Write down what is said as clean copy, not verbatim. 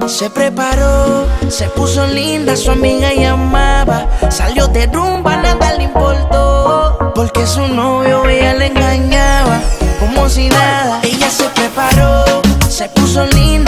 Se preparó, se puso linda, su amiga llamaba. Salió de rumba, nada le importó, porque su novio ella le engañaba. Como si nada, ella se preparó, se puso linda.